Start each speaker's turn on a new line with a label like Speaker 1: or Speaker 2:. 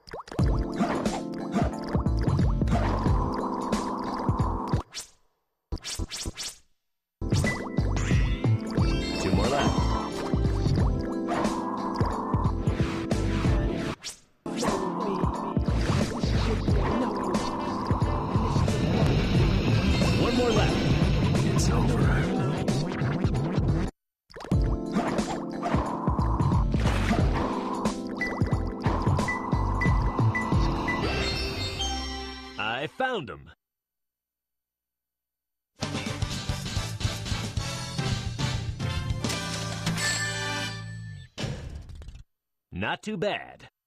Speaker 1: Two more left. One more left.
Speaker 2: It's over.
Speaker 1: I found him. Not too bad.